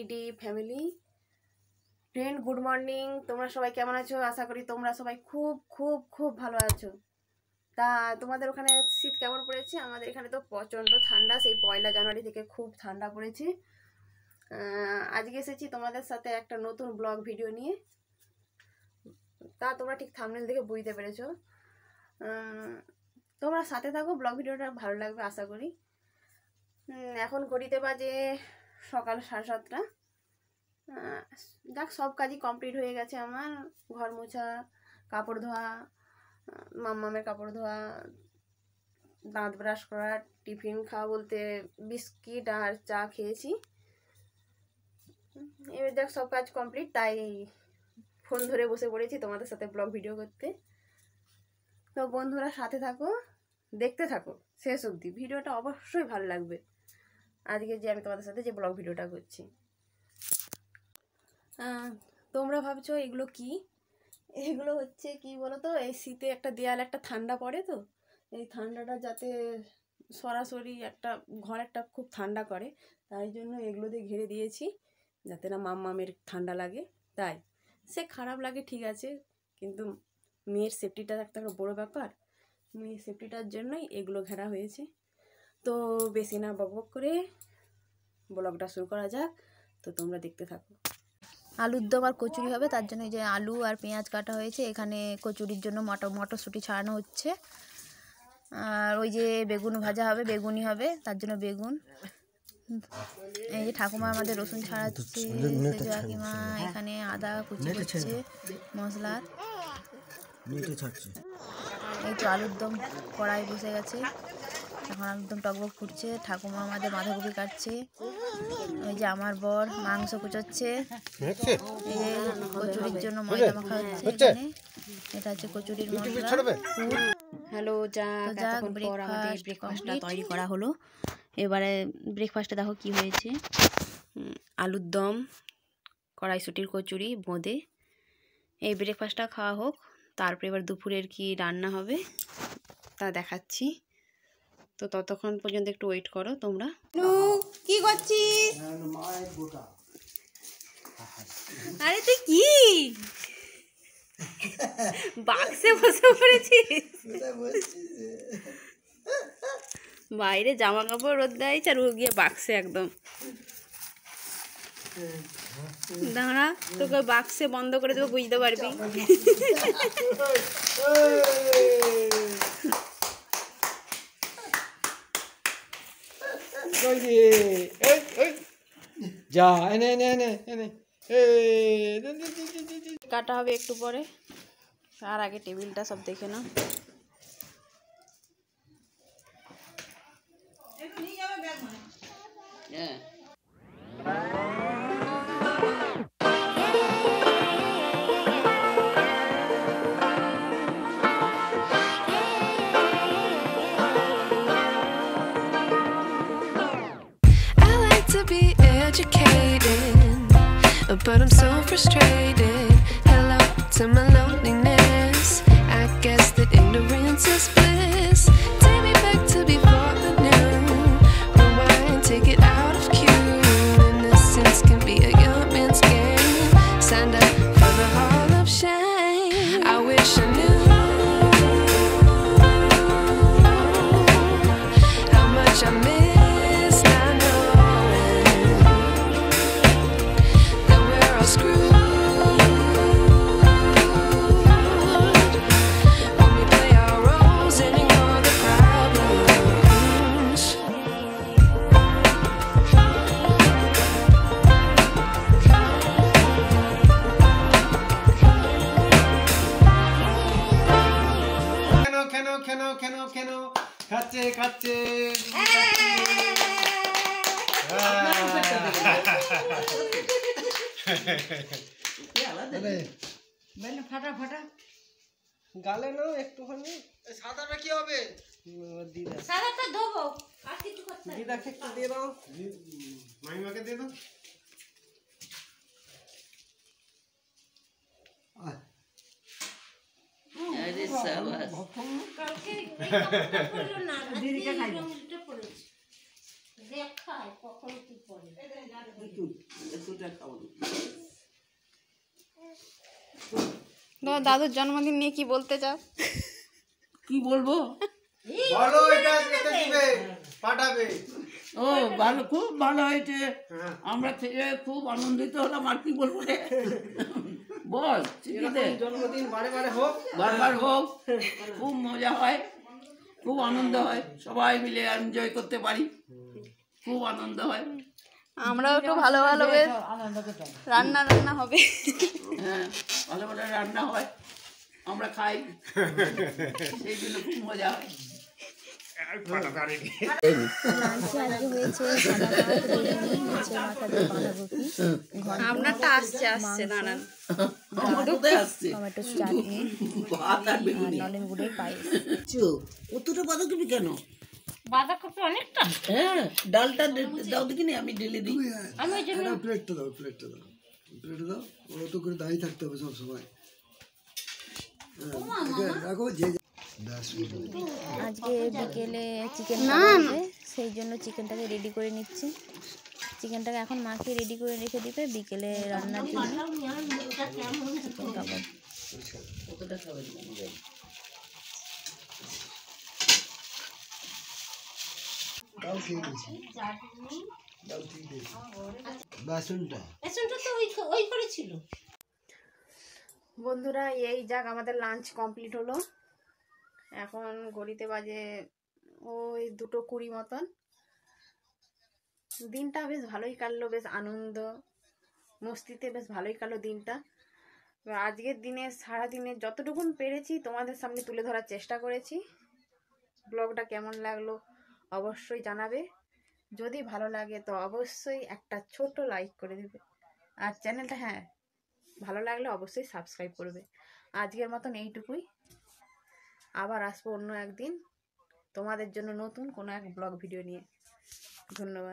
টিডি family friend, good morning. তোমরা সবাই কেমন আছো? আশা করি তোমরা সবাই খুব খুব খুব ভালো আছো। তা তোমাদের ওখানে শীত কেমন পড়েছে? আমাদের এখানে তো প্রচণ্ড ঠান্ডা, সেই 1 জানুয়ারি থেকে খুব ঠান্ডা পড়েছে। আজকে এসেছি তোমাদের সাথে একটা নতুন ব্লগ ভিডিও নিয়ে। তা তোমরা ঠিক থাম্বনেল দেখে বুঝতে পেরেছো। তোমরা সাথে থাকো, ব্লগ ভিডিওটা ভালো লাগবে আশা করি। এখন ঘড়িতে বাজে সকাল 7:30। দেখ, সব কাজই কমপ্লিট হয়ে গেছে আমার। ঘর মোছা, কাপড় ধোয়া, মাম্মামের কাপড় ধোয়া, দাঁত ব্রাশ করা, টিফিন খাওয়া বলতে বিস্কিট আর চা খেয়েছি। এবার দেখ সব কাজ কমপ্লিট, তাই ফোন ধরে বসে পড়েছি তোমাদের সাথে ব্লগ ভিডিও করতে। তো বন্ধুরা সাথে থাকো, দেখতে থাকো শেষ অবধি, ভিডিওটা অবশ্যই ভালো লাগবে। আজকে যে আমি তোমাদের সাথে যে ব্লগ ভিডিওটা করছি, তোমরা ভাবছো এগুলো কি? এগুলো হচ্ছে কি বলো তো, এই শীতে একটা দেয়ালে একটা ঠান্ডা পড়ে, তো এই ঠান্ডাটা যাতে সরাসরি একটা ঘরটা খুব ঠান্ডা করে, তাই জন্য এগুলো দিয়ে ঘিরে দিয়েছি যাতে না মাম্মামের ঠান্ডা লাগে। তাই সে খারাপ লাগে ঠিক আছে, কিন্তু মেয়ের সেফটিটা একটা বড়ো ব্যাপার। মেয়ের সেফটিটার জন্যই এগুলো ঘেরা হয়েছে। তো বেশি না বকবক করে ব্লগটা শুরু করা যাক, তো তোমরা দেখতে থাকো। আলুর দম আর কচুরি হবে, তার জন্য এই যে আলু আর পেঁয়াজ কাটা হয়েছে। এখানে কচুরির জন্য মটরশুঁটি ছাড়ানো হচ্ছে। আর ওই যে বেগুন ভাজা হবে, বেগুনি হবে, তার জন্য বেগুন। এই যে ঠাকুমা আমাদের রসুন ছাড়াচ্ছে, কাকিমা এখানে আদা কুচি করছে মশলার। এই তো আলুর দম কড়াই বসে গেছে, এখন আলুর দম টকবক ফুটছে। ঠাকুমা আমাদের বাঁধাকপি কাটছে। ওই যে আমার বর মাংস কুচোচ্ছে। এই যে কচুরির জন্য ময়দা মাখা হচ্ছে এখানে। এটা হচ্ছে কচুরির মশলা। হ্যালো, যাক ব্রেকফাস্টটা তৈরি করা হলো। এবারে ব্রেকফাস্টে দেখো কি হয়েছে। আলুর দম, কড়াইশুঁটির কচুরি, বোঁদে। এই ব্রেকফাস্টটা খাওয়া হোক, তারপরে এবার দুপুরের কি রান্না হবে তা দেখাচ্ছি। তো ততক্ষণ পর্যন্ত একটু ওয়েট করো তোমরা। কি করছিস? আরে তুই কি বাক্সে বসে পড়েছিস? বাইরে জামা কাপড় রোদ দেয়, আর ও গিয়ে বাক্সে একদম। দাঁড়া, তোকে বাক্সে বন্ধ করে দেবো, বুঝতে পারবি। যা এনে এনে এনে এনে কাটা হবে একটু পরে, আর আগে টেবিলটা সব দেখে না। But I'm so frustrated. Hello to my loneliness. I guess that ignorance is bliss. Take me back to before the new. Rewind, take it out of cue. Innocence can be a young man's game. Signed up for the hall of shame. I wish I knew how much I miss not knowing that we're all screwed when we play our roles and ignore the problems. কেন খাচ্ছে খাচ্ছে ফাটা ফাটা গালে না একটুখানি। সাদাটা কি হবে? দিদা সাদাটা ধোবো, আর কিছু করতে হবে। দিদাকে একটু দিয়ে দাও, মাইমাকে দিয়ে দাও। আরে সাবাস, কালকে পড়লো না, দিদিকে খাইবো। পড়েছে দেখায় কখন কি পড়ে। তোমার দাদুর জন্মদিন নিয়ে কি বলতে চাও? কি বলবো? বলো এটা যেতে দিবে পাঠাবে। ও ভালো, খুব ভালো হয়েছে। আমরা থেকে খুব আনন্দিত হলাম। আর কি বলবো রে? বল চিঠিতে জন্মদিন বারে বারে হোক। বারবার হোক, খুব মজা হয়, খুব আনন্দ হয়, সবাই মিলে এনজয় করতে পারি, খুব আনন্দ হয়। আমরাও একটু ভালো ভালো বেশ রান্না রান্না হবে। হ্যাঁ, ভালো ভালো রান্না হয়, আমরা খাই, সেই জন্য খুব মজা হয়। লাঞ্চে আজকে হয়েছে সাদা ভাত, বেগুনি, মাছের মাথা দিয়ে বাঁধাকপি, আপনারটা আসছে দাঁড়ান। আমার কোথায় আসছে? টমেটো চাটনি ভাত আর আর বেগুনি। নলেন গুড়ের পায়েস। অতটা বাঁধাকপি কেন? বাঁধাকপি অনেকটা। হ্যাঁ, ডালটা দাও দেখিনি, আমি ঢেলে দিই। আমি ওই জন্য প্লেটটা দাও, প্লেটটা দাও, প্লেটটা দাও। ওরা তো করে দাঁড়িয়ে থাকতে হবে সব সময়। রাখো যে আজকে বিকেলে চিকেন হবে, সেই জন্য চিকেনটাকে রেডি করে নিচ্ছি। চিকেনটাকে এখন মাকে রেডি করে রেখে দিবে বিকেলে রান্নার জন্য চিকেন কাবাব। তাও খেয়ে গেছি, তাও ঠিক আছে। বাসনটা বেসনটা তো ওই করেছিল। বন্ধুরা, এই যাক আমাদের লাঞ্চ কমপ্লিট হলো। এখন ঘড়িতে বাজে ওই 2:20 মতন। দিনটা বেশ ভালোই কাটলো, বেশ আনন্দ মস্তিতে বেশ ভালোই কাটলো দিনটা। এবার আজকের দিনে সারাদিনে যতটুকুন পেরেছি তোমাদের সামনে তুলে ধরার চেষ্টা করেছি। ব্লগটা কেমন লাগলো অবশ্যই জানাবে। যদি ভালো লাগে তো অবশ্যই একটা ছোট লাইক করে দেবে, আর চ্যানেলটা ভালো লাগলে অবশ্যই সাবস্ক্রাইব করবে। আজকের মতন এইটুকুই, আবার আসবো অন্য একদিন তোমাদের জন্য নতুন কোনো এক ব্লগ ভিডিও নিয়ে। ধন্যবাদ।